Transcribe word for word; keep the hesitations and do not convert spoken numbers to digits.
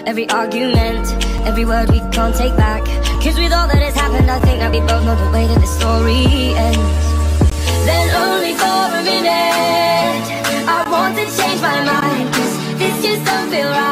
every argument, every word we can't take back. Cause with all that has happened, I think that we both know the way that the story ends. Then only for a minute I want to change my mind, cause this just don't feel right.